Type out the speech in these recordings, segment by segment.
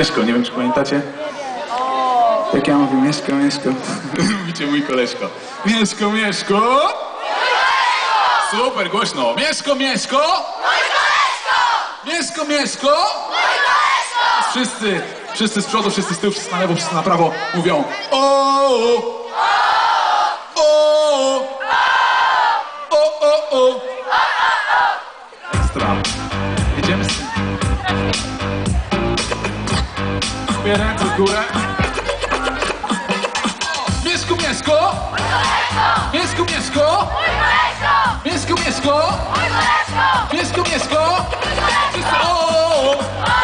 Mieszko, nie wiem czy pamiętacie? Jak ja mówię Mieszko, Mieszko. Mówicie mój koleżko. Mieszko, Mieszko. Super, głośno. Mieszko, Mieszko. Mieszko, Mieszko. Wszyscy z przodu, wszyscy z tyłu, wszyscy na lewo, wszyscy na prawo mówią o, o. Ekstra. Jedziemy z tym. Zbierę ręce w górę. Mieszko, Mieszko. Mieszko, Mieszko. Mieszko, Mieszko. Mieszko, Mieszko. Wszyscy o.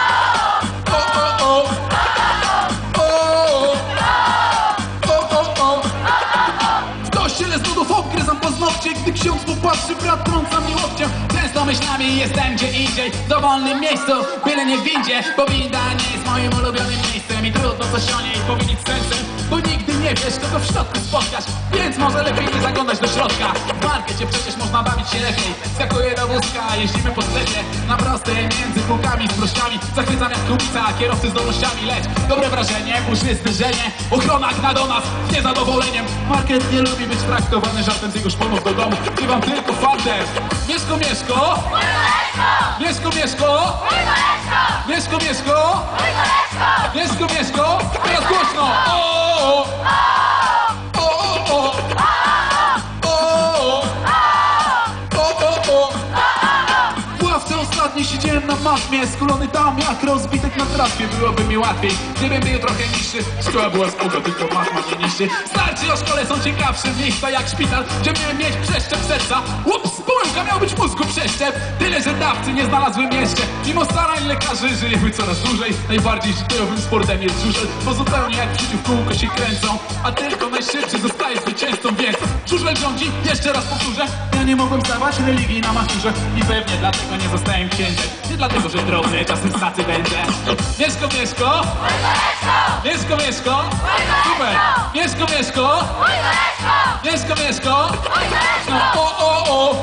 Gdy ksiądz popatrzy, brat trąca mnie łokciem. Często myślami jestem gdzie indziej, w dowolnym miejscu, byle nie w windzie. Bo winda nie jest moim ulubionym miejscem i trudno coś o niej powiedzieć sensem. Bo nigdy nie wiesz, kogo w środku spotkasz, więc może lepiej nie zaglądać do środka. W markecie przecież można bawić się lepiej. Skakuję do wózka, jeździmy po sklepie, na prostej między półkami z prościami. Zachwycam jak kubica, kierowcy z zdolnościami, lecz dobre wrażenie, puszne zderzenie. Ochrona gna do nas z niezadowoleniem. Market nie lubi być traktowany żartem z jego szponów do domu. Bywam tylko fantem. Mieszko, Mieszko. Mieszko, Mieszko. Mieszko, Mieszko. Mieszko, Mieszko. Teraz głośno. O. Ostatnio siedziałem na matmie, skulony tam jak rozbitek na trawie. Byłoby mi łatwiej, gdybym był trochę niższy. Szkoła była spoko, tylko matma mnie niszczy. Starci o szkole są ciekawsze miejsca jak szpital, gdzie miałem mieć przeszczep serca. Ups, pomyłka, miał być mózgu przeszczep. Tyle, że dawcy nie znalazłem jeszcze. Mimo starań lekarzy żyjemy coraz dłużej. Najbardziej życiowym sportem jest żużel, bo zupełnie jak w życiu w kółko się kręcą, a tylko najszybszy zostaje zwycięzcą, więc żużel rządzi, jeszcze raz powtórzę. Ja nie mogłem zdawać religii na maturze i pewnie dlatego nie zostałem księdzem. Nie dlatego, że drobny, czasem stacy będę. Mieszko, Mieszko. Mieszko, Mieszko. Super. Mieszko, Mieszko. Mieszko, Mieszko. O.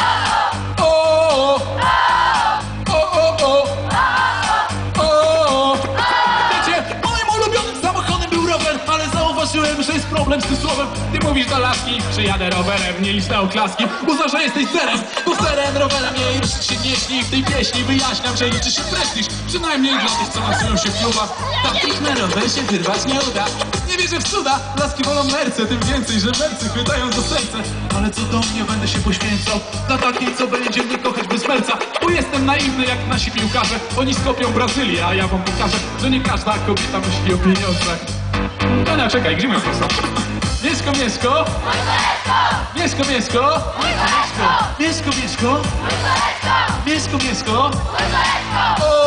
Wiecie, moim ulubionym samochodem był rower, ale zauważyłem, że jest problem z tym słowem. Ty mówisz do laski, że jadę rowerem, nie licz na oklaski. Uznasz, że jesteś zerem, bo zerem rowerem jej ruszyć się nie śni. W tej pieśni wyjaśniam, że liczy się prestiż, przynajmniej dla tych, co nasują się w klubach. Takich na rower się wyrwać nie uda. Nie wierzę w cuda, laski wolą merce, tym więcej, że mercy chwytają za serce. Ale co do mnie, będę się poświęcał dla takiej, co będzie mnie kochać bez merca. Bo jestem naiwny jak nasi piłkarze. Oni skopią Brazylię, a ja wam pokażę, że nie każda kobieta myśli o pieniądzach. No czekaj, gdzie mój prosto? Mieszko, Mieszko. Mieszko, Mieszko. Mieszko, Mieszko. Mieszko, Mieszko.